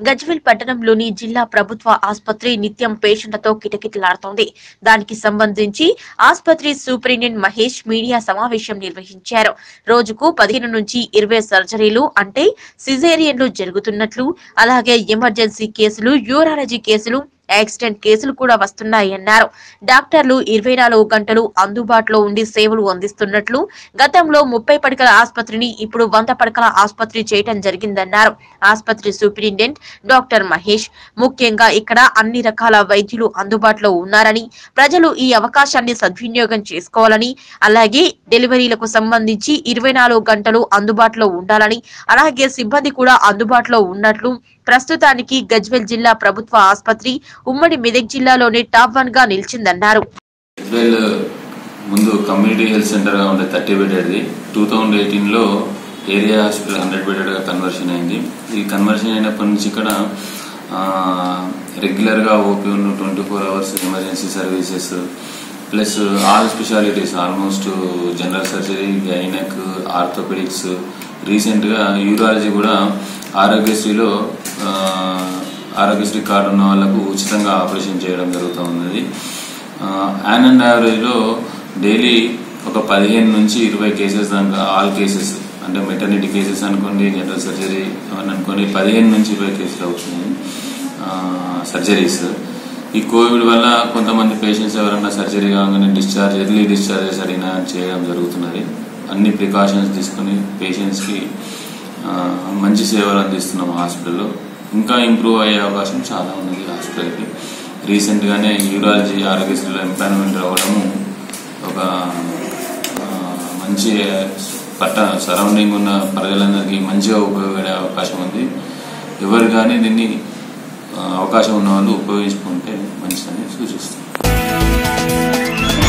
గజ్వేల్ పట్టణంలోని జిల్లా ప్రభుత్వ ఆసుపత్రి నిత్యం పేషెంట్లతో కిటకిటలాడుతోంది. దానికి సంబంధించి ఆసుపత్రి సూపరింటెండెంట్ మహేష్ మీడియా సమావేశం నిర్వహించారు. రోజుకు 15 నుంచి 20 సర్జరీలు అంటే సిజేరియన్లు జరుగుతున్నట్లు, అలాగే ఎమర్జెన్సీ కేసులు, యూరాలజీ కేసులు, యాక్సిడెంట్ కేసులు కూడా వస్తున్నాయన్నారు. డాక్టర్లు 24 గంటలు అందుబాటులో ఉండి సేవలు అందిస్తున్నట్లు, గతంలో 30 పడకల ఆసుపత్రిని ఇప్పుడు 100 పడకల ఆసుపత్రి చేయడం జరిగిందన్నారు. ఆసుపత్రి సూపరింటెండెంట్ డాక్టర్ మహేష్ ముఖ్యంగా ఇక్కడ అన్ని రకాల వైద్యులు అందుబాటులో ఉన్నారని, ప్రజలు ఈ అవకాశాన్ని సద్వినియోగం చేసుకోవాలని, అలాగే డెలివరీలకు సంబంధించి 24 గంటలు అందుబాటులో ఉండాలని, అలాగే సిబ్బంది కూడా అందుబాటులో ఉన్నట్లు, ప్రస్తుతానికి గజ్వేల్ జిల్లా ప్రభుత్వ ఆసుపత్రి ఉమ్మడి మెదక్ జిల్లాలోనే టాప్ 1 గా నిలిచిందన్నారు. గజ్వేల్ ముందు కమ్యూనిటీ హెల్త్ సెంటర్ గా ఉండే 30 బెడెడ్ది 2018 లో ఏరియా హాస్పిటల్ 100 బెడెడ్ గా కన్వర్షన్ అయింది. ఈ కన్వర్షన్ అయినప్పటి నుంచి ఇక్కడ రెగ్యులర్ గా ఓపీ ఉన్న 24 hours emergency services plus all specialities almost general surgery, gynaec, orthopaedics, recent గా యూరాలజీ కూడా ఆరోగ్యశ్రీ కార్డు ఉన్న వాళ్లకు ఉచితంగా ఆపరేషన్ చేయడం జరుగుతూ ఉన్నది. యాన్ అండ్ యావరేజ్ లో డైలీ ఒక 15 నుంచి 20 కేసెస్ దాకా ఆల్ కేసెస్ అంటే మెటర్నిటీ కేసెస్ అనుకోండి, జనరల్ సర్జరీ అవన్నీ అనుకోండి 15 నుంచి 20 కేసులు అవుతున్నాయి సర్జరీస్. ఈ కోవిడ్ వల్ల కొంతమంది పేషెంట్స్ ఎవరైనా సర్జరీ కాగానే ఎర్లీ డిశ్చార్జెస్ అడిగినా చేయడం జరుగుతున్నది. అన్ని ప్రికాషన్స్ తీసుకుని పేషెంట్స్ కి మంచి సేవలు అందిస్తున్నాం. హాస్పిటల్లో ఇంకా ఇంప్రూవ్ అయ్యే అవకాశం చాలా ఉన్నది. హాస్పిటల్కి రీసెంట్ గానే యూరాలజీ ఆరోగ్యశ్రీలో ఎంపానల్మెంట్ అవ్వడము ఒక మంచి సరౌండింగ్ ఉన్న ప్రజలందరికీ మంచిగా ఉపయోగపడే అవకాశం ఉంది. ఎవరు కానీ దీన్ని అవకాశం ఉన్న వాళ్ళు ఉపయోగించుకుంటే మంచిదని సూచిస్తుంది.